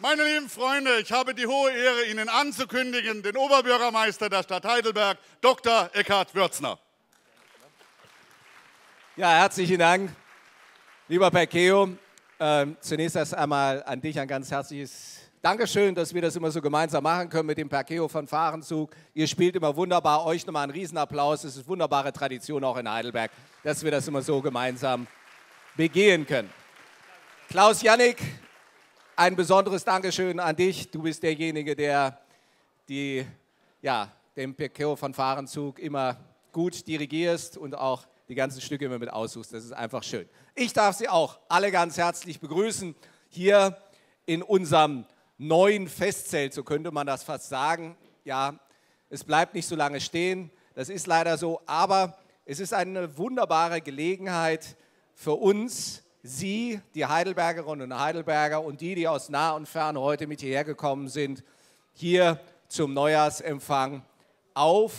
Meine lieben Freunde, ich habe die hohe Ehre, Ihnen anzukündigen, den Oberbürgermeister der Stadt Heidelberg, Dr. Eckhard Würzner. Ja, herzlichen Dank, lieber Perkeo. Zunächst erst einmal an dich ein ganz herzliches Dankeschön, dass wir das immer so gemeinsam machen können mit dem Perkeo-Fanfarenzug. Ihr spielt immer wunderbar, euch nochmal einen Riesenapplaus. Es ist wunderbare Tradition auch in Heidelberg, dass wir das immer so gemeinsam begehen können. Klaus Jannik, ein besonderes Dankeschön an dich. Du bist derjenige, der den Perkeo-Fanfarenzug immer gut dirigierst und auch die ganzen Stücke immer mit aussuchst. Das ist einfach schön. Ich darf Sie auch alle ganz herzlich begrüßen hier in unserem neuen Festzelt, so könnte man das fast sagen. Ja, es bleibt nicht so lange stehen, das ist leider so, aber es ist eine wunderbare Gelegenheit für uns, Sie, die Heidelbergerinnen und Heidelberger und die aus nah und fern heute mit hierher gekommen sind, hier zum Neujahrsempfang auf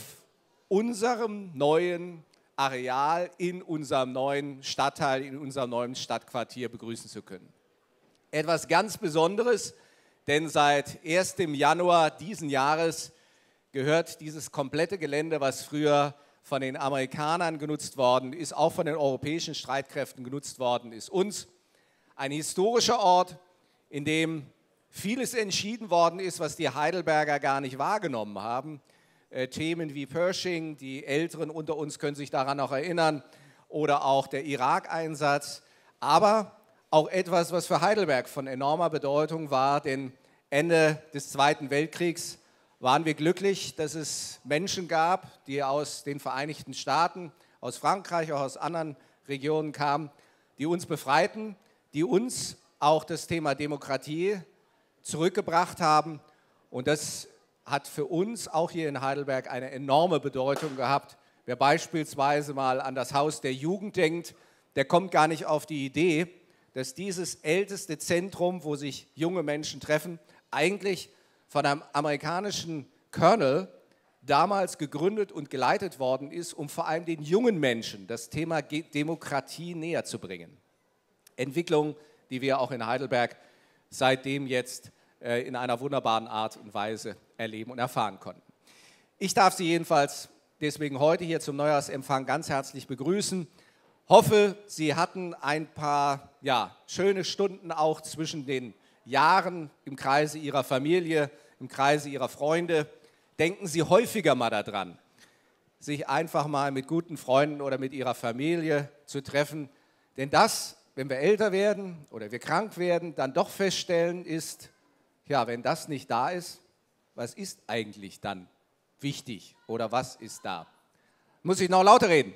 unserem neuen Areal, in unserem neuen Stadtteil, in unserem neuen Stadtquartier begrüßen zu können. Etwas ganz Besonderes, denn seit 1. Januar diesen Jahres gehört dieses komplette Gelände, was früher von den Amerikanern genutzt worden ist, auch von den europäischen Streitkräften genutzt worden ist, uns ein historischer Ort, in dem vieles entschieden worden ist, was die Heidelberger gar nicht wahrgenommen haben. Themen wie Pershing, die Älteren unter uns können sich daran noch erinnern, oder auch der Irak-Einsatz, aber auch etwas, was für Heidelberg von enormer Bedeutung war, denn Ende des Zweiten Weltkriegs waren wir glücklich, dass es Menschen gab, die aus den Vereinigten Staaten, aus Frankreich, auch aus anderen Regionen kamen, die uns befreiten, die uns auch das Thema Demokratie zurückgebracht haben. Und das hat für uns auch hier in Heidelberg eine enorme Bedeutung gehabt. Wer beispielsweise mal an das Haus der Jugend denkt, der kommt gar nicht auf die Idee, dass dieses älteste Zentrum, wo sich junge Menschen treffen, eigentlich von einem amerikanischen Colonel damals gegründet und geleitet worden ist, um vor allem den jungen Menschen das Thema Demokratie näher zu bringen. Entwicklung, die wir auch in Heidelberg seitdem jetzt in einer wunderbaren Art und Weise erleben und erfahren konnten. Ich darf Sie jedenfalls deswegen heute hier zum Neujahrsempfang ganz herzlich begrüßen. Hoffe, Sie hatten ein paar schöne Stunden auch zwischen den Jahren im Kreise Ihrer Familie, im Kreise Ihrer Freunde. Denken Sie häufiger mal daran, sich einfach mal mit guten Freunden oder mit Ihrer Familie zu treffen. Denn das, wenn wir älter werden oder wir krank werden, dann doch feststellen ist, ja, wenn das nicht da ist, was ist eigentlich dann wichtig oder was ist da? Muss ich noch lauter reden?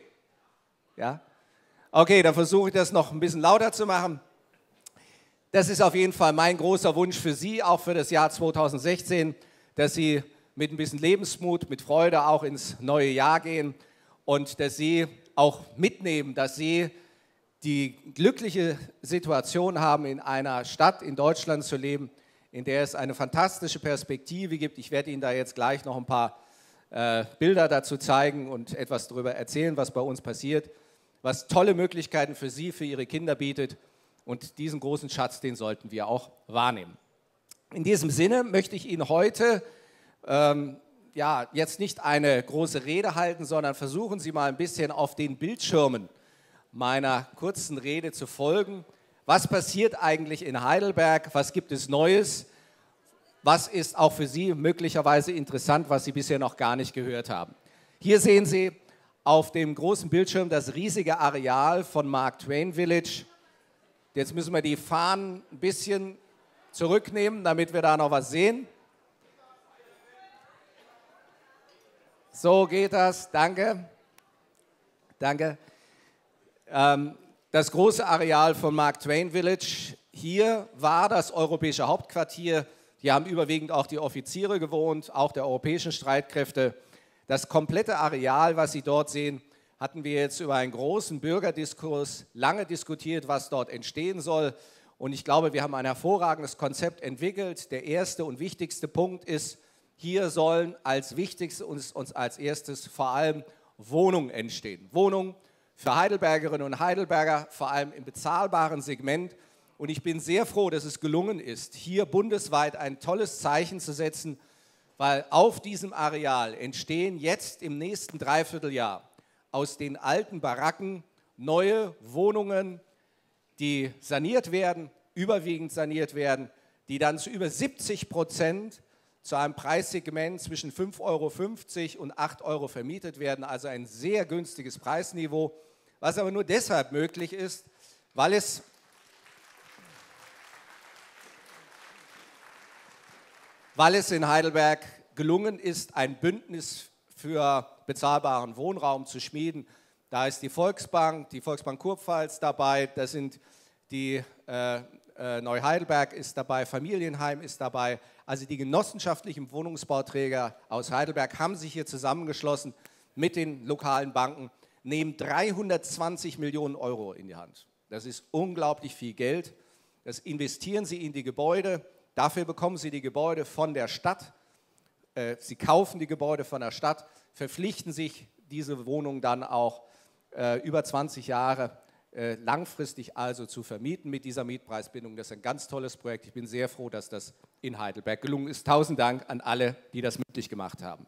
Ja? Okay, dann versuche ich das noch ein bisschen lauter zu machen. Das ist auf jeden Fall mein großer Wunsch für Sie, auch für das Jahr 2016, dass Sie mit ein bisschen Lebensmut, mit Freude auch ins neue Jahr gehen und dass Sie auch mitnehmen, dass Sie die glückliche Situation haben, in einer Stadt in Deutschland zu leben, in der es eine fantastische Perspektive gibt. Ich werde Ihnen da jetzt gleich noch ein paar Bilder dazu zeigen und etwas darüber erzählen, was bei uns passiert, was tolle Möglichkeiten für Sie, für Ihre Kinder bietet. Und diesen großen Schatz, den sollten wir auch wahrnehmen. In diesem Sinne möchte ich Ihnen heute jetzt nicht eine große Rede halten, sondern versuchen Sie mal ein bisschen auf den Bildschirmen meiner kurzen Rede zu folgen. Was passiert eigentlich in Heidelberg? Was gibt es Neues? Was ist auch für Sie möglicherweise interessant, was Sie bisher noch gar nicht gehört haben? Hier sehen Sie auf dem großen Bildschirm das riesige Areal von Mark Twain Village. Jetzt müssen wir die Fahnen ein bisschen zurücknehmen, damit wir da noch was sehen. So geht das, danke. Danke. Das große Areal von Mark Twain Village, hier war das europäische Hauptquartier. Hier haben überwiegend auch die Offiziere gewohnt, auch der europäischen Streitkräfte. Das komplette Areal, was Sie dort sehen, hatten wir jetzt über einen großen Bürgerdiskurs lange diskutiert, was dort entstehen soll. Und ich glaube, wir haben ein hervorragendes Konzept entwickelt. Der erste und wichtigste Punkt ist, hier sollen als wichtigstes und als erstes vor allem Wohnungen entstehen. Wohnungen für Heidelbergerinnen und Heidelberger, vor allem im bezahlbaren Segment. Und ich bin sehr froh, dass es gelungen ist, hier bundesweit ein tolles Zeichen zu setzen, weil auf diesem Areal entstehen jetzt im nächsten Dreivierteljahr aus den alten Baracken neue Wohnungen, die saniert werden, überwiegend saniert werden, die dann zu über 70% zu einem Preissegment zwischen 5,50 € und 8 € vermietet werden, also ein sehr günstiges Preisniveau, was aber nur deshalb möglich ist, weil es in Heidelberg gelungen ist, ein Bündnis für bezahlbaren Wohnraum zu schmieden. Da ist die Volksbank Kurpfalz dabei, da sind die Neu-Heidelberg ist dabei, Familienheim ist dabei. Also die genossenschaftlichen Wohnungsbauträger aus Heidelberg haben sich hier zusammengeschlossen mit den lokalen Banken, nehmen 320 Millionen € in die Hand. Das ist unglaublich viel Geld. Das investieren sie in die Gebäude. Dafür bekommen sie die Gebäude von der Stadt. Sie kaufen die Gebäude von der Stadt, verpflichten sich, diese Wohnungen dann auch über 20 Jahre langfristig also zu vermieten mit dieser Mietpreisbindung. Das ist ein ganz tolles Projekt. Ich bin sehr froh, dass das in Heidelberg gelungen ist. Tausend Dank an alle, die das möglich gemacht haben.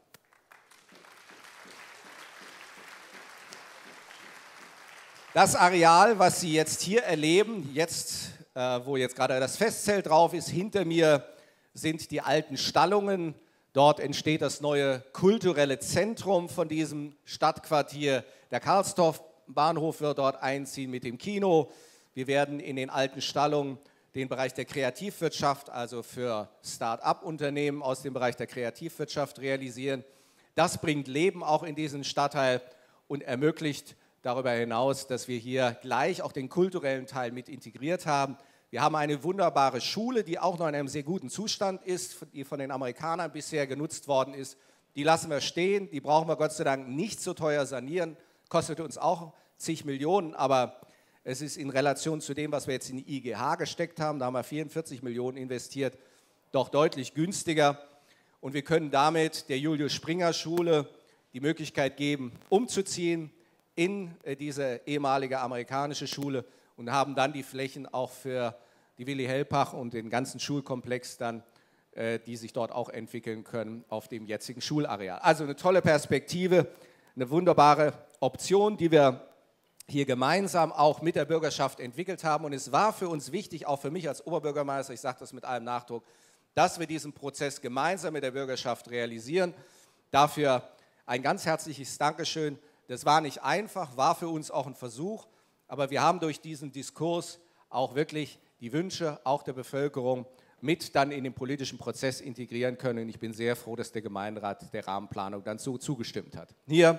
Das Areal, was Sie jetzt hier erleben, wo jetzt gerade das Festzelt drauf ist, hinter mir sind die alten Stallungen. Dort entsteht das neue kulturelle Zentrum von diesem Stadtquartier. Der Karlsdorf-Bahnhof wird dort einziehen mit dem Kino. Wir werden in den alten Stallungen den Bereich der Kreativwirtschaft, also für Start-up-Unternehmen aus dem Bereich der Kreativwirtschaft realisieren. Das bringt Leben auch in diesen Stadtteil und ermöglicht darüber hinaus, dass wir hier gleich auch den kulturellen Teil mit integriert haben. Wir haben eine wunderbare Schule, die auch noch in einem sehr guten Zustand ist, die von den Amerikanern bisher genutzt worden ist. Die lassen wir stehen, die brauchen wir Gott sei Dank nicht so teuer sanieren, kostet uns auch zig Millionen, aber es ist in Relation zu dem, was wir jetzt in die IGH gesteckt haben, da haben wir 44 Millionen investiert, doch deutlich günstiger. Und wir können damit der Julius-Springer-Schule die Möglichkeit geben, umzuziehen in diese ehemalige amerikanische Schule und haben dann die Flächen auch für die Willi Helpach und den ganzen Schulkomplex dann, die sich dort auch entwickeln können auf dem jetzigen Schulareal. Also eine tolle Perspektive, eine wunderbare Option, die wir hier gemeinsam auch mit der Bürgerschaft entwickelt haben. Und es war für uns wichtig, auch für mich als Oberbürgermeister, ich sage das mit allem Nachdruck, dass wir diesen Prozess gemeinsam mit der Bürgerschaft realisieren. Dafür ein ganz herzliches Dankeschön. Das war nicht einfach, war für uns auch ein Versuch, aber wir haben durch diesen Diskurs auch wirklich die Wünsche auch der Bevölkerung mit dann in den politischen Prozess integrieren können. Und ich bin sehr froh, dass der Gemeinderat der Rahmenplanung dann so zugestimmt hat.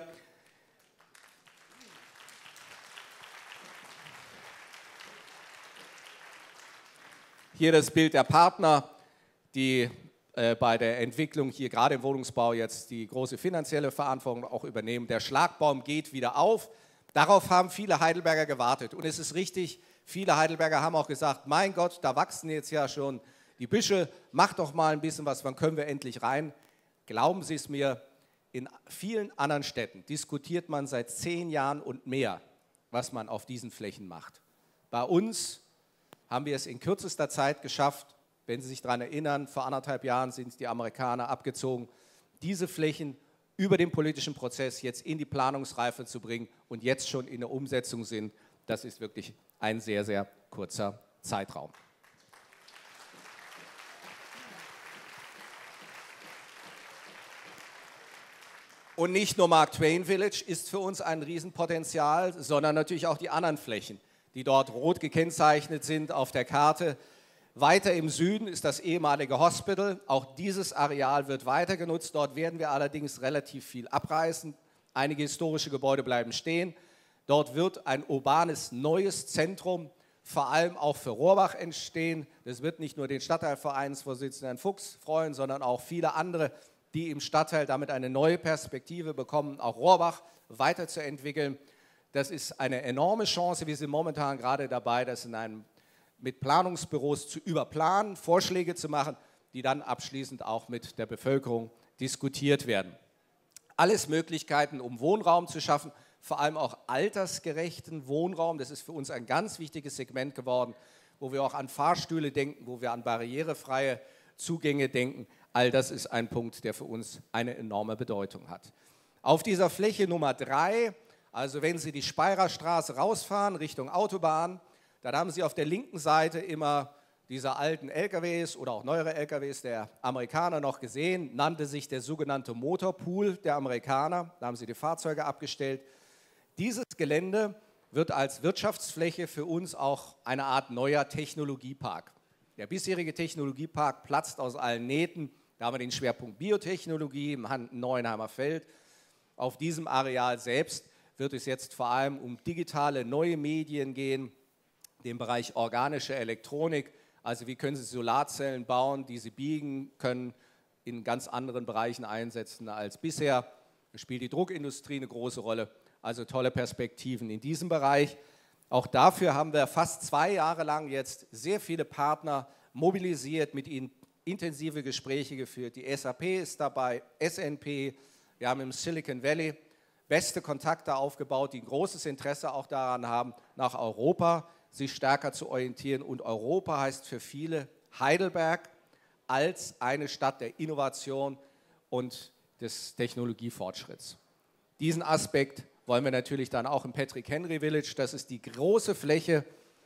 Hier das Bild der Partner, die bei der Entwicklung hier gerade im Wohnungsbau jetzt die große finanzielle Verantwortung auch übernehmen. Der Schlagbaum geht wieder auf. Darauf haben viele Heidelberger gewartet. Und es ist richtig, viele Heidelberger haben auch gesagt, mein Gott, da wachsen jetzt ja schon die Büsche, mach doch mal ein bisschen was, wann können wir endlich rein? Glauben Sie es mir, in vielen anderen Städten diskutiert man seit 10 Jahren und mehr, was man auf diesen Flächen macht. Bei uns haben wir es in kürzester Zeit geschafft. Wenn Sie sich daran erinnern, vor 1,5 Jahren sind die Amerikaner abgezogen, diese Flächen über den politischen Prozess jetzt in die Planungsreife zu bringen und jetzt schon in der Umsetzung sind, das ist wirklich ein sehr, sehr kurzer Zeitraum. Und nicht nur Mark Twain Village ist für uns ein Riesenpotenzial, sondern natürlich auch die anderen Flächen, die dort rot gekennzeichnet sind auf der Karte. Weiter im Süden ist das ehemalige Hospital. Auch dieses Areal wird weiter genutzt. Dort werden wir allerdings relativ viel abreißen. Einige historische Gebäude bleiben stehen. Dort wird ein urbanes neues Zentrum, vor allem auch für Rohrbach, entstehen. Das wird nicht nur den Stadtteilvereinsvorsitzenden Herrn Fuchs freuen, sondern auch viele andere, die im Stadtteil damit eine neue Perspektive bekommen, auch Rohrbach weiterzuentwickeln. Das ist eine enorme Chance. Wir sind momentan gerade dabei, das mit Planungsbüros zu überplanen, Vorschläge zu machen, die dann abschließend auch mit der Bevölkerung diskutiert werden. Alles Möglichkeiten, um Wohnraum zu schaffen, vor allem auch altersgerechten Wohnraum. Das ist für uns ein ganz wichtiges Segment geworden. wo wir auch an Fahrstühle denken, wo wir an barrierefreie Zugänge denken. All das ist ein Punkt, der für uns eine enorme Bedeutung hat. Auf dieser Fläche Nummer 3, also wenn Sie die Speyerer Straße rausfahren Richtung Autobahn, dann haben Sie auf der linken Seite immer diese alten LKWs oder auch neuere LKWs der Amerikaner noch gesehen, nannte sich der sogenannte Motorpool der Amerikaner. Da haben sie die Fahrzeuge abgestellt. Dieses Gelände wird als Wirtschaftsfläche für uns auch eine Art neuer Technologiepark. Der bisherige Technologiepark platzt aus allen Nähten. Da haben wir den Schwerpunkt Biotechnologie im Neuenheimer Feld. Auf diesem Areal selbst wird es jetzt vor allem um digitale neue Medien gehen, den Bereich organische Elektronik. Also wie können Sie Solarzellen bauen, die Sie biegen können, in ganz anderen Bereichen einsetzen als bisher. Da spielt die Druckindustrie eine große Rolle. Also tolle Perspektiven in diesem Bereich. Auch dafür haben wir fast 2 Jahre lang jetzt sehr viele Partner mobilisiert, mit ihnen intensive Gespräche geführt. Die SAP ist dabei, SNP, wir haben im Silicon Valley beste Kontakte aufgebaut, die ein großes Interesse auch daran haben, nach Europa sich stärker zu orientieren. Und Europa heißt für viele Heidelberg als eine Stadt der Innovation und des Technologiefortschritts. Diesen Aspekt wollen wir natürlich dann auch im Patrick Henry Village, das ist die große Fläche,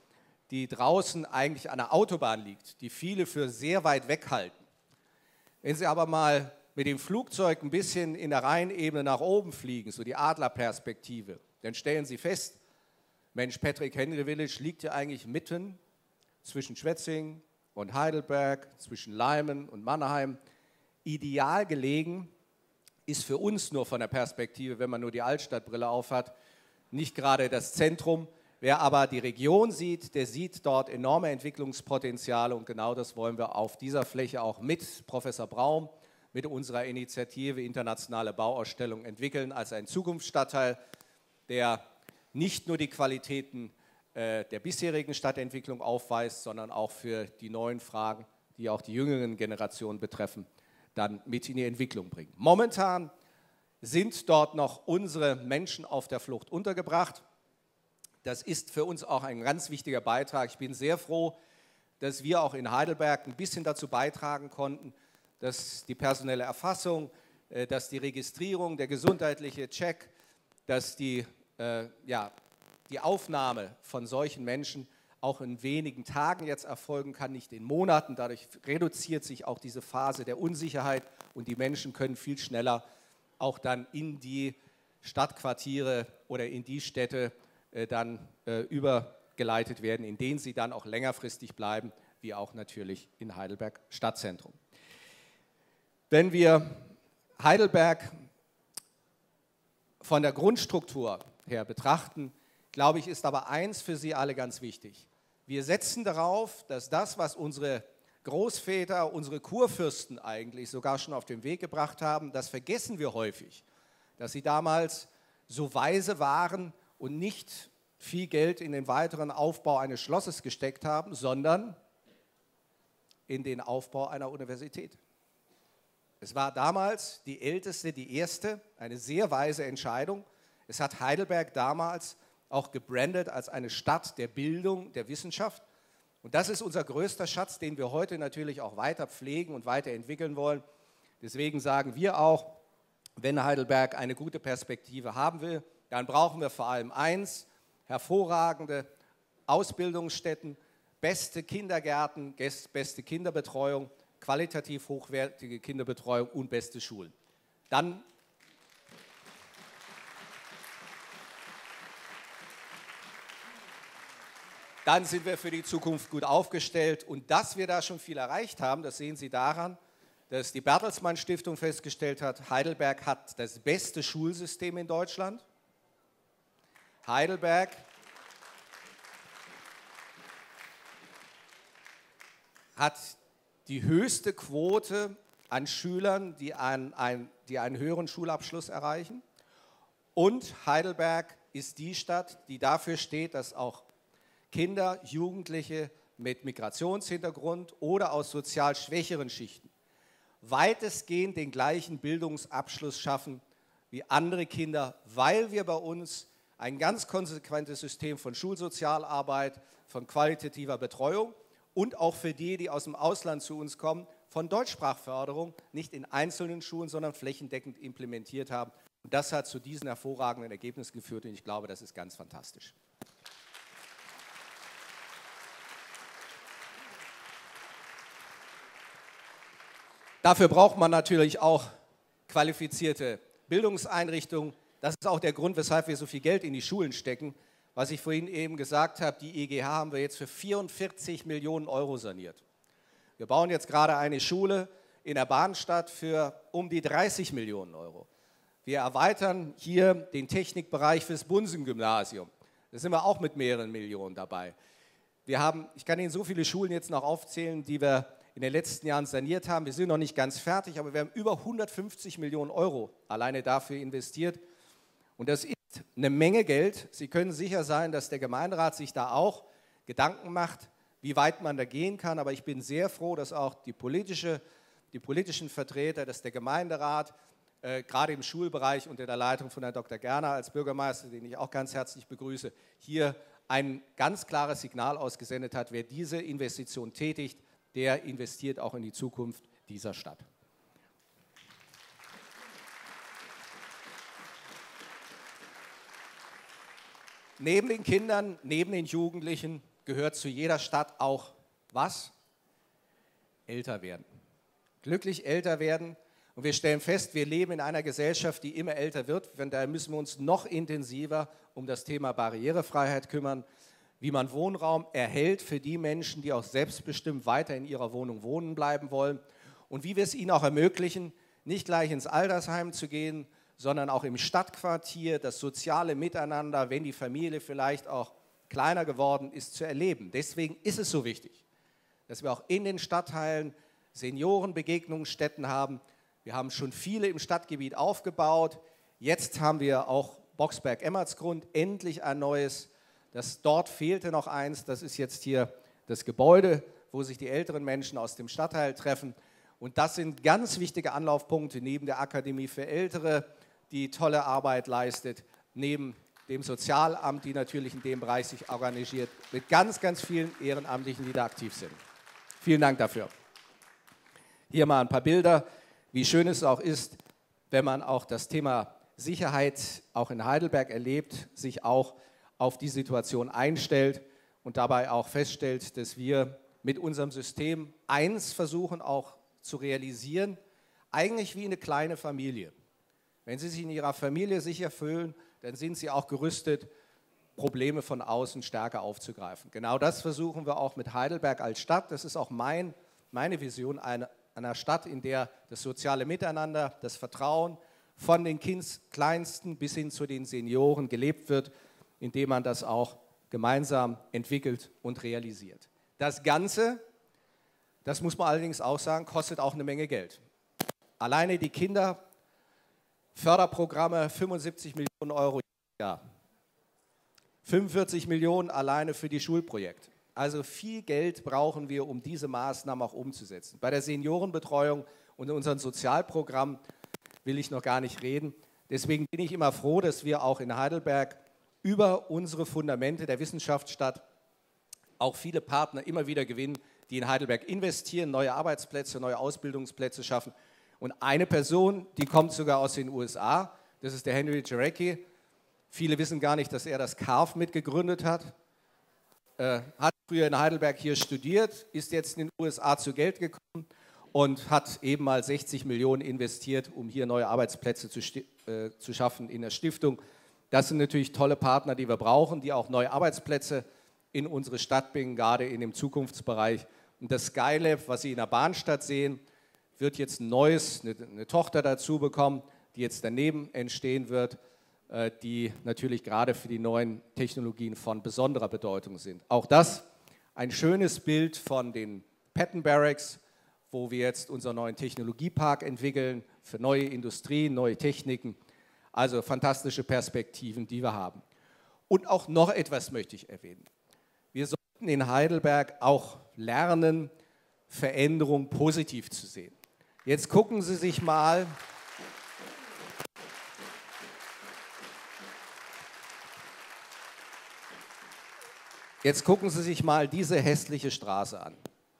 die draußen eigentlich an der Autobahn liegt, die viele für sehr weit weg halten. Wenn Sie aber mal mit dem Flugzeug ein bisschen in der Rheinebene nach oben fliegen, so die Adlerperspektive, dann stellen Sie fest, Mensch, Patrick Henry Village liegt ja eigentlich mitten zwischen Schwetzingen und Heidelberg, zwischen Leimen und Mannheim. Ideal gelegen ist für uns nur von der Perspektive, wenn man nur die Altstadtbrille aufhat, nicht gerade das Zentrum. Wer aber die Region sieht, der sieht dort enorme Entwicklungspotenziale und genau das wollen wir auf dieser Fläche auch mit Professor Braum, mit unserer Initiative Internationale Bauausstellung entwickeln, als ein Zukunftsstadtteil, der nicht nur die Qualitäten der bisherigen Stadtentwicklung aufweist, sondern auch für die neuen Fragen, die auch die jüngeren Generationen betreffen, dann mit in die Entwicklung bringen. Momentan sind dort noch unsere Menschen auf der Flucht untergebracht. Das ist für uns auch ein ganz wichtiger Beitrag. Ich bin sehr froh, dass wir auch in Heidelberg ein bisschen dazu beitragen konnten, dass die personelle Erfassung, dass die Registrierung, der gesundheitliche Check, dass die Aufnahme von solchen Menschen auch in wenigen Tagen jetzt erfolgen kann, nicht in Monaten. Dadurch reduziert sich auch diese Phase der Unsicherheit und die Menschen können viel schneller auch dann in die Stadtquartiere oder in die Städte dann übergeleitet werden, in denen sie dann auch längerfristig bleiben, wie auch natürlich in Heidelberg Stadtzentrum. Wenn wir Heidelberg von der Grundstruktur her betrachten, glaube ich, ist aber eins für Sie alle ganz wichtig. Wir setzen darauf, dass das, was unsere Großväter, unsere Kurfürsten eigentlich sogar schon auf den Weg gebracht haben, das vergessen wir häufig, dass sie damals so weise waren und nicht viel Geld in den weiteren Aufbau eines Schlosses gesteckt haben, sondern in den Aufbau einer Universität. Es war damals die älteste, die erste, eine sehr weise Entscheidung. Es hat Heidelberg damals auch gebrandet als eine Stadt der Bildung, der Wissenschaft. Und das ist unser größter Schatz, den wir heute natürlich auch weiter pflegen und weiterentwickeln wollen. Deswegen sagen wir auch, wenn Heidelberg eine gute Perspektive haben will, dann brauchen wir vor allem eins: hervorragende Ausbildungsstätten, beste Kindergärten, beste Kinderbetreuung, qualitativ hochwertige Kinderbetreuung und beste Schulen. Dann sind wir für die Zukunft gut aufgestellt. Und dass wir da schon viel erreicht haben, das sehen Sie daran, dass die Bertelsmann Stiftung festgestellt hat, Heidelberg hat das beste Schulsystem in Deutschland. Heidelberg hat die höchste Quote an Schülern, die einen höheren Schulabschluss erreichen. Und Heidelberg ist die Stadt, die dafür steht, dass auch Kinder, Jugendliche mit Migrationshintergrund oder aus sozial schwächeren Schichten weitestgehend den gleichen Bildungsabschluss schaffen wie andere Kinder, weil wir bei uns ein ganz konsequentes System von Schulsozialarbeit, von qualitativer Betreuung und auch für die, die aus dem Ausland zu uns kommen, von Deutschsprachförderung nicht in einzelnen Schulen, sondern flächendeckend implementiert haben. Und das hat zu diesen hervorragenden Ergebnissen geführt und ich glaube, das ist ganz fantastisch. Dafür braucht man natürlich auch qualifizierte Bildungseinrichtungen. Das ist auch der Grund, weshalb wir so viel Geld in die Schulen stecken. Was ich vorhin eben gesagt habe, die EGH haben wir jetzt für 44 Millionen Euro saniert. Wir bauen jetzt gerade eine Schule in der Bahnstadt für um die 30 Millionen Euro. Wir erweitern hier den Technikbereich fürs Bunsen-Gymnasium. Da sind wir auch mit mehreren Millionen dabei. Wir haben, ich kann Ihnen so viele Schulen jetzt noch aufzählen, die wir in den letzten Jahren saniert haben. Wir sind noch nicht ganz fertig, aber wir haben über 150 Millionen Euro alleine dafür investiert. Und das ist eine Menge Geld. Sie können sicher sein, dass der Gemeinderat sich da auch Gedanken macht, wie weit man da gehen kann. Aber ich bin sehr froh, dass auch die politischen Vertreter, dass der Gemeinderat gerade im Schulbereich unter der Leitung von Herrn Dr. Gerner als Bürgermeister, den ich auch ganz herzlich begrüße, hier ein ganz klares Signal ausgesendet hat, wer diese Investition tätigt, der investiert auch in die Zukunft dieser Stadt. Neben den Kindern, neben den Jugendlichen gehört zu jeder Stadt auch was? Älter werden. Glücklich älter werden. Und wir stellen fest, wir leben in einer Gesellschaft, die immer älter wird. Von daher müssen wir uns noch intensiver um das Thema Barrierefreiheit kümmern, wie man Wohnraum erhält für die Menschen, die auch selbstbestimmt weiter in ihrer Wohnung wohnen bleiben wollen und wie wir es ihnen auch ermöglichen, nicht gleich ins Altersheim zu gehen, sondern auch im Stadtquartier das soziale Miteinander, wenn die Familie vielleicht auch kleiner geworden ist, zu erleben. Deswegen ist es so wichtig, dass wir auch in den Stadtteilen Seniorenbegegnungsstätten haben. Wir haben schon viele im Stadtgebiet aufgebaut. Jetzt haben wir auch Boxberg-Emmertsgrund, endlich ein neues. Dort fehlte noch eins, das ist jetzt hier das Gebäude, wo sich die älteren Menschen aus dem Stadtteil treffen. Und das sind ganz wichtige Anlaufpunkte neben der Akademie für Ältere, die tolle Arbeit leistet, neben dem Sozialamt, die natürlich in dem Bereich sich organisiert, mit ganz, ganz vielen Ehrenamtlichen, die da aktiv sind. Vielen Dank dafür. Hier mal ein paar Bilder, wie schön es auch ist, wenn man auch das Thema Sicherheit auch in Heidelberg erlebt, sich auch auf die Situation einstellt und dabei auch feststellt, dass wir mit unserem System eins versuchen auch zu realisieren, eigentlich wie eine kleine Familie. Wenn Sie sich in Ihrer Familie sicher fühlen, dann sind Sie auch gerüstet, Probleme von außen stärker aufzugreifen. Genau das versuchen wir auch mit Heidelberg als Stadt. Das ist auch meine Vision einer Stadt, in der das soziale Miteinander, das Vertrauen von den Kleinsten bis hin zu den Senioren gelebt wird, indem man das auch gemeinsam entwickelt und realisiert. Das Ganze, das muss man allerdings auch sagen, kostet auch eine Menge Geld. Alleine die Kinderförderprogramme 75 Millionen Euro im Jahr. 45 Millionen alleine für die Schulprojekte. Also viel Geld brauchen wir, um diese Maßnahmen auch umzusetzen. Bei der Seniorenbetreuung und unserem Sozialprogramm will ich noch gar nicht reden. Deswegen bin ich immer froh, dass wir auch in Heidelberg über unsere Fundamente der Wissenschaftsstadt auch viele Partner immer wieder gewinnen, die in Heidelberg investieren, neue Arbeitsplätze, neue Ausbildungsplätze schaffen. Und eine Person, die kommt sogar aus den USA, das ist der Henry Jarecki. Viele wissen gar nicht, dass er das CARF mitgegründet hat. Hat früher in Heidelberg hier studiert, ist jetzt in den USA zu Geld gekommen und hat eben mal 60 Millionen investiert, um hier neue Arbeitsplätze zu schaffen in der Stiftung. Das sind natürlich tolle Partner, die wir brauchen, die auch neue Arbeitsplätze in unsere Stadt bringen, gerade in dem Zukunftsbereich. Und das Skylab, was Sie in der Bahnstadt sehen, wird jetzt eine Tochter dazu bekommen, die jetzt daneben entstehen wird, die natürlich gerade für die neuen Technologien von besonderer Bedeutung sind. Auch das ein schönes Bild von den Patton Barracks, wo wir jetzt unseren neuen Technologiepark entwickeln für neue Industrien, neue Techniken. Also fantastische Perspektiven, die wir haben. Und auch noch etwas möchte ich erwähnen. Wir sollten in Heidelberg auch lernen, Veränderung positiv zu sehen. Jetzt gucken Sie sich mal Jetzt gucken Sie sich mal diese hässliche Straße an.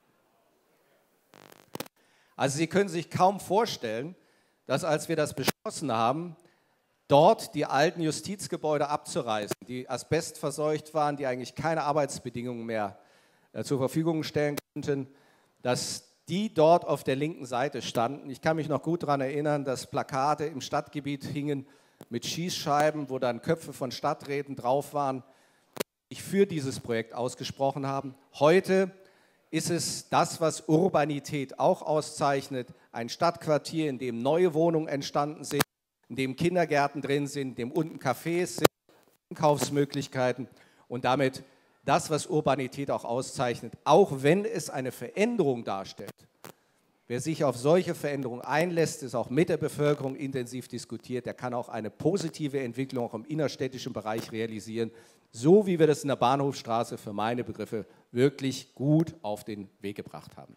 Also Sie können sich kaum vorstellen, dass als wir das beschlossen haben, dort die alten Justizgebäude abzureißen, die asbestverseucht waren, die eigentlich keine Arbeitsbedingungen mehr zur Verfügung stellen konnten, dass die dort auf der linken Seite standen. Ich kann mich noch gut daran erinnern, dass Plakate im Stadtgebiet hingen mit Schießscheiben, wo dann Köpfe von Stadträten drauf waren, die sich für dieses Projekt ausgesprochen haben. Heute ist es das, was Urbanität auch auszeichnet, ein Stadtquartier, in dem neue Wohnungen entstanden sind, in dem Kindergärten drin sind, in dem unten Cafés sind, Einkaufsmöglichkeiten und damit das, was Urbanität auch auszeichnet, auch wenn es eine Veränderung darstellt. Wer sich auf solche Veränderungen einlässt, ist auch mit der Bevölkerung intensiv diskutiert, der kann auch eine positive Entwicklung auch im innerstädtischen Bereich realisieren, so wie wir das in der Bahnhofstraße für meine Begriffe wirklich gut auf den Weg gebracht haben.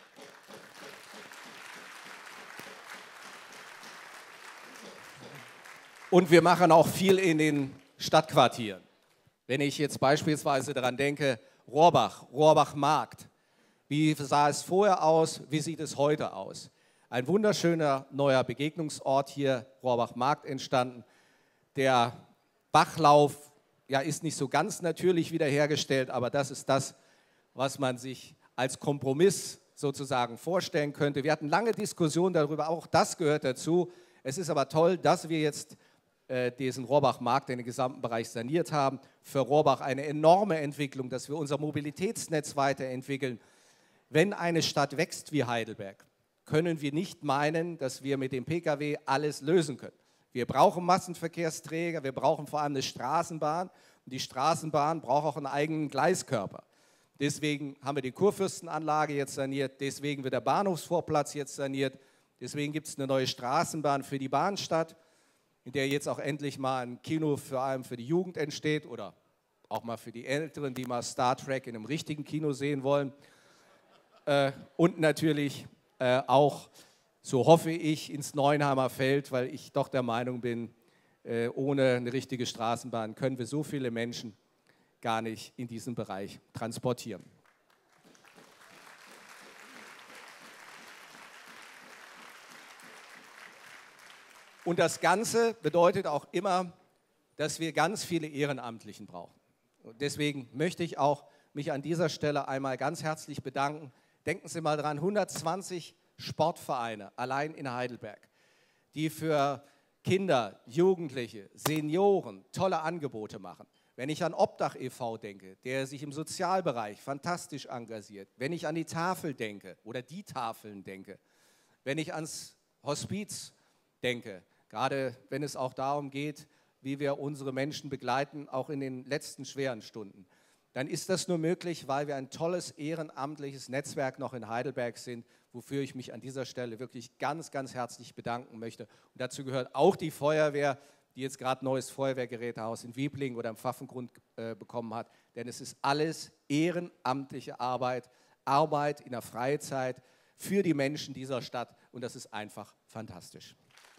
Und wir machen auch viel in den Stadtquartieren. Wenn ich jetzt beispielsweise daran denke, Rohrbach Markt, wie sah es vorher aus, wie sieht es heute aus? Ein wunderschöner neuer Begegnungsort hier, Rohrbach Markt, entstanden. Der Bachlauf ist nicht so ganz natürlich wiederhergestellt, aber das ist das, was man sich als Kompromiss sozusagen vorstellen könnte. Wir hatten lange Diskussionen darüber, auch das gehört dazu. Es ist aber toll, dass wir jetzt diesen Rohrbach-Markt in den gesamten Bereich saniert haben. Für Rohrbach eine enorme Entwicklung, dass wir unser Mobilitätsnetz weiterentwickeln. Wenn eine Stadt wächst wie Heidelberg, können wir nicht meinen, dass wir mit dem Pkw alles lösen können. Wir brauchen Massenverkehrsträger, wir brauchen vor allem eine Straßenbahn und die Straßenbahn braucht auch einen eigenen Gleiskörper. Deswegen haben wir die Kurfürstenanlage jetzt saniert, deswegen wird der Bahnhofsvorplatz jetzt saniert, deswegen gibt es eine neue Straßenbahn für die Bahnstadt, in der jetzt auch endlich mal ein Kino vor allem für die Jugend entsteht oder auch mal für die Älteren, die mal Star Trek in einem richtigen Kino sehen wollen. Und natürlich auch, so hoffe ich, ins Neuenheimer Feld, weil ich doch der Meinung bin, ohne eine richtige Straßenbahn können wir so viele Menschen gar nicht in diesem Bereich transportieren. Und das Ganze bedeutet auch immer, dass wir ganz viele Ehrenamtlichen brauchen. Und deswegen möchte ich auch mich an dieser Stelle einmal ganz herzlich bedanken. Denken Sie mal dran, 120 Sportvereine allein in Heidelberg, die für Kinder, Jugendliche, Senioren tolle Angebote machen. Wenn ich an Obdach e.V. denke, der sich im Sozialbereich fantastisch engagiert, wenn ich an die Tafel denke oder die Tafeln denke, wenn ich ans Hospiz denke, gerade wenn es auch darum geht, wie wir unsere Menschen begleiten, auch in den letzten schweren Stunden, dann ist das nur möglich, weil wir ein tolles ehrenamtliches Netzwerk noch in Heidelberg sind, wofür ich mich an dieser Stelle wirklich ganz, ganz herzlich bedanken möchte. Und dazu gehört auch die Feuerwehr, die jetzt gerade ein neues Feuerwehrgerätehaus in Wiblingen oder im Pfaffengrund bekommen hat. Denn es ist alles ehrenamtliche Arbeit, Arbeit in der Freizeit für die Menschen dieser Stadt. Und das ist einfach fantastisch.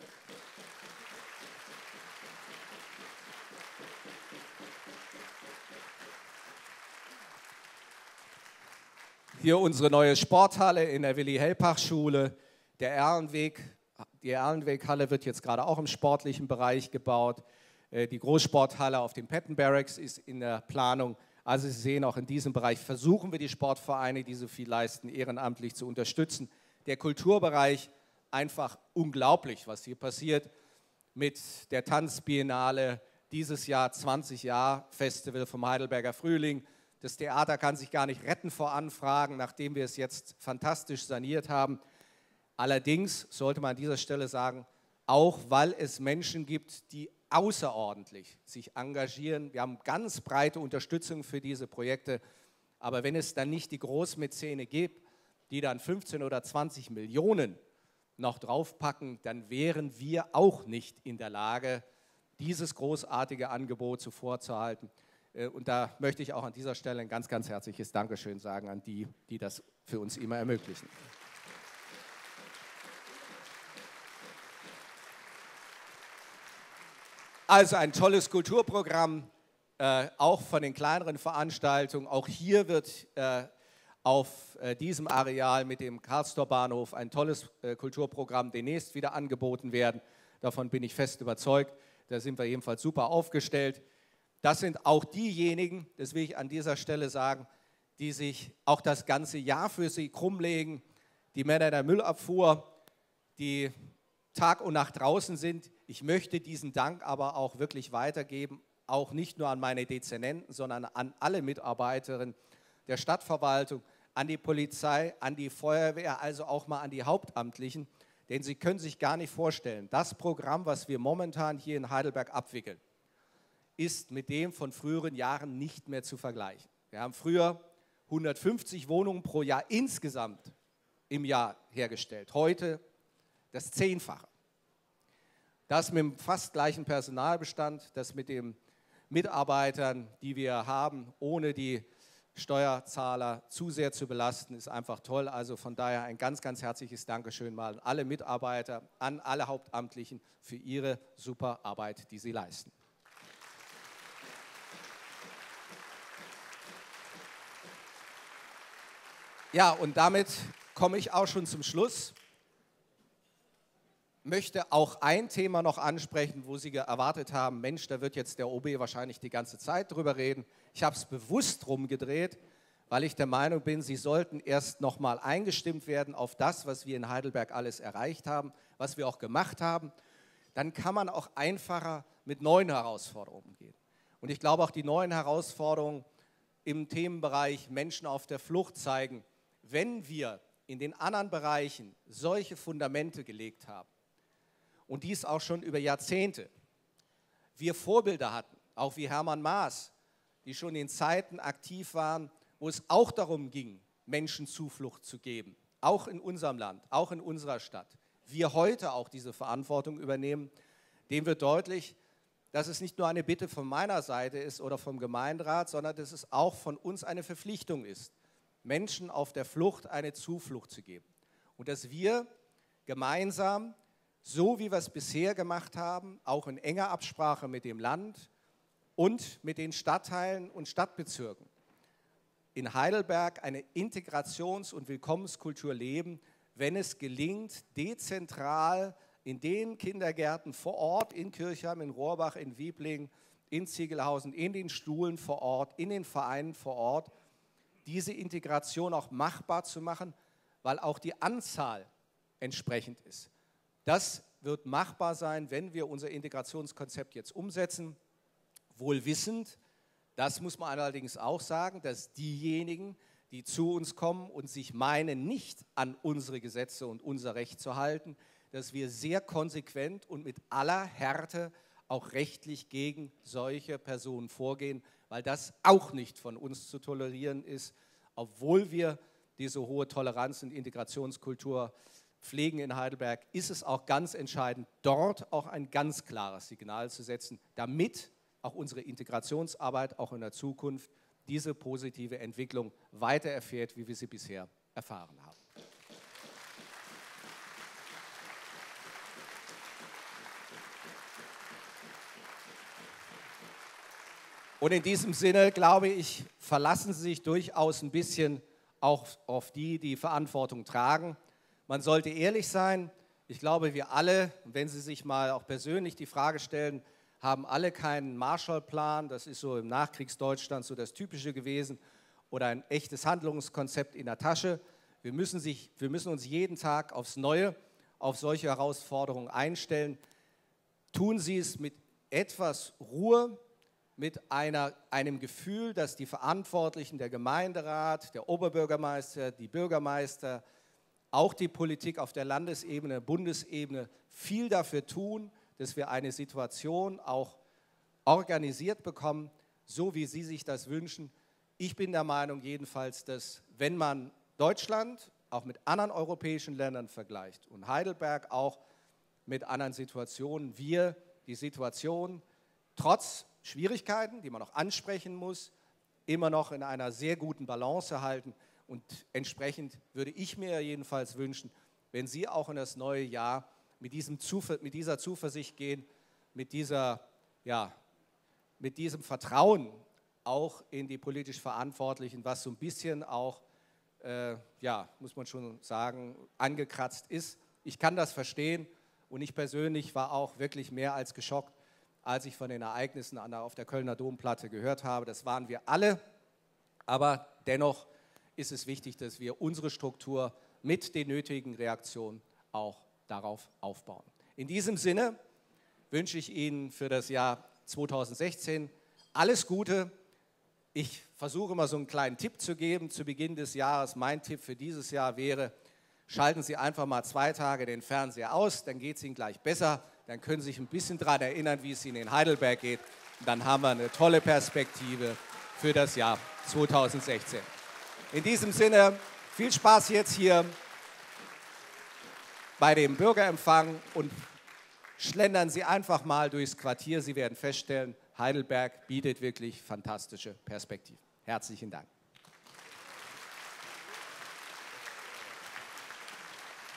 Hier unsere neue Sporthalle in der Willi-Helpach-Schule, der Erlenweg. Die Erlenweg-Halle wird jetzt gerade auch im sportlichen Bereich gebaut. Die Großsporthalle auf dem Patton Barracks ist in der Planung. Also Sie sehen, auch in diesem Bereich versuchen wir die Sportvereine, die so viel leisten, ehrenamtlich zu unterstützen. Der Kulturbereich, einfach unglaublich, was hier passiert mit der Tanzbiennale, dieses Jahr 20-Jahr-Festival vom Heidelberger Frühling. Das Theater kann sich gar nicht retten vor Anfragen, nachdem wir es jetzt fantastisch saniert haben. Allerdings sollte man an dieser Stelle sagen, auch weil es Menschen gibt, die außerordentlich sich engagieren. Wir haben ganz breite Unterstützung für diese Projekte. Aber wenn es dann nicht die Großmäzene gibt, die dann 15 oder 20 Millionen noch draufpacken, dann wären wir auch nicht in der Lage, dieses großartige Angebot vorzuhalten. Und da möchte ich auch an dieser Stelle ein ganz, ganz herzliches Dankeschön sagen an die, die das für uns immer ermöglichen. Also ein tolles Kulturprogramm, auch von den kleineren Veranstaltungen. Auch hier wird auf diesem Areal mit dem Karlstor Bahnhof ein tolles Kulturprogramm demnächst wieder angeboten werden. Davon bin ich fest überzeugt. Da sind wir jedenfalls super aufgestellt. Das sind auch diejenigen, das will ich an dieser Stelle sagen, die sich auch das ganze Jahr für sie krumm legen, die Männer der Müllabfuhr, die Tag und Nacht draußen sind. Ich möchte diesen Dank aber auch wirklich weitergeben, auch nicht nur an meine Dezernenten, sondern an alle Mitarbeiterinnen der Stadtverwaltung, an die Polizei, an die Feuerwehr, also auch mal an die Hauptamtlichen. Denn Sie können sich gar nicht vorstellen, das Programm, was wir momentan hier in Heidelberg abwickeln, ist mit dem von früheren Jahren nicht mehr zu vergleichen. Wir haben früher 150 Wohnungen pro Jahr insgesamt im Jahr hergestellt. Heute das 10-fache. Das mit dem fast gleichen Personalbestand, das mit den Mitarbeitern, die wir haben, ohne die Steuerzahler zu sehr zu belasten, ist einfach toll. Also von daher ein ganz, ganz herzliches Dankeschön mal an alle Mitarbeiter, an alle Hauptamtlichen für ihre super Arbeit, die sie leisten. Ja, und damit komme ich auch schon zum Schluss. Möchte auch ein Thema noch ansprechen, wo Sie erwartet haben, Mensch, da wird jetzt der OB wahrscheinlich die ganze Zeit drüber reden. Ich habe es bewusst rumgedreht, weil ich der Meinung bin, Sie sollten erst noch mal eingestimmt werden auf das, was wir in Heidelberg alles erreicht haben, was wir auch gemacht haben. Dann kann man auch einfacher mit neuen Herausforderungen umgehen. Und ich glaube, auch die neuen Herausforderungen im Themenbereich Menschen auf der Flucht zeigen, wenn wir in den anderen Bereichen solche Fundamente gelegt haben, und dies auch schon über Jahrzehnte, wir Vorbilder hatten, auch wie Hermann Maas, die schon in Zeiten aktiv waren, wo es auch darum ging, Menschen Zuflucht zu geben, auch in unserem Land, auch in unserer Stadt. Wir heute auch diese Verantwortung übernehmen, dem wird deutlich, dass es nicht nur eine Bitte von meiner Seite ist oder vom Gemeinderat, sondern dass es auch von uns eine Verpflichtung ist, Menschen auf der Flucht eine Zuflucht zu geben. Und dass wir gemeinsam, so wie wir es bisher gemacht haben, auch in enger Absprache mit dem Land und mit den Stadtteilen und Stadtbezirken, in Heidelberg eine Integrations- und Willkommenskultur leben, wenn es gelingt, dezentral in den Kindergärten vor Ort, in Kirchheim, in Rohrbach, in Wiebling, in Ziegelhausen, in den Schulen vor Ort, in den Vereinen vor Ort, diese Integration auch machbar zu machen, weil auch die Anzahl entsprechend ist. Das wird machbar sein, wenn wir unser Integrationskonzept jetzt umsetzen, wohl wissend, das muss man allerdings auch sagen, dass diejenigen, die zu uns kommen und sich meinen, nicht an unsere Gesetze und unser Recht zu halten, dass wir sehr konsequent und mit aller Härte auch rechtlich gegen solche Personen vorgehen, weil das auch nicht von uns zu tolerieren ist, obwohl wir diese hohe Toleranz- und Integrationskultur pflegen in Heidelberg, ist es auch ganz entscheidend, dort auch ein ganz klares Signal zu setzen, damit auch unsere Integrationsarbeit auch in der Zukunft diese positive Entwicklung weiter erfährt, wie wir sie bisher erfahren haben. Und in diesem Sinne, glaube ich, verlassen Sie sich durchaus ein bisschen auch auf die, die Verantwortung tragen. Man sollte ehrlich sein. Ich glaube, wir alle, wenn Sie sich mal auch persönlich die Frage stellen, haben alle keinen Marshallplan, das ist so im Nachkriegsdeutschland so das Typische gewesen, oder ein echtes Handlungskonzept in der Tasche. Wir müssen uns jeden Tag aufs Neue auf solche Herausforderungen einstellen. Tun Sie es mit etwas Ruhe, mit einem Gefühl, dass die Verantwortlichen, der Gemeinderat, der Oberbürgermeister, die Bürgermeister, auch die Politik auf der Landesebene, Bundesebene viel dafür tun, dass wir eine Situation auch organisiert bekommen, so wie Sie sich das wünschen. Ich bin der Meinung jedenfalls, dass wenn man Deutschland auch mit anderen europäischen Ländern vergleicht und Heidelberg auch mit anderen Situationen, wir die Situation trotz Schwierigkeiten, die man noch ansprechen muss, immer noch in einer sehr guten Balance halten. Und entsprechend würde ich mir jedenfalls wünschen, wenn Sie auch in das neue Jahr mit dieser Zuversicht gehen, mit dieser mit diesem Vertrauen auch in die politisch Verantwortlichen, was so ein bisschen auch, ja, muss man schon sagen, angekratzt ist. Ich kann das verstehen und ich persönlich war auch wirklich mehr als geschockt, als ich von den Ereignissen auf der Kölner Domplatte gehört habe. Das waren wir alle, aber dennoch ist es wichtig, dass wir unsere Struktur mit den nötigen Reaktionen auch darauf aufbauen. In diesem Sinne wünsche ich Ihnen für das Jahr 2016 alles Gute. Ich versuche immer so einen kleinen Tipp zu geben zu Beginn des Jahres. Mein Tipp für dieses Jahr wäre, schalten Sie einfach mal 2 Tage den Fernseher aus, dann geht es Ihnen gleich besser. Dann können Sie sich ein bisschen daran erinnern, wie es Ihnen in Heidelberg geht. Und dann haben wir eine tolle Perspektive für das Jahr 2016. In diesem Sinne, viel Spaß jetzt hier bei dem Bürgerempfang und schlendern Sie einfach mal durchs Quartier. Sie werden feststellen, Heidelberg bietet wirklich fantastische Perspektiven. Herzlichen Dank.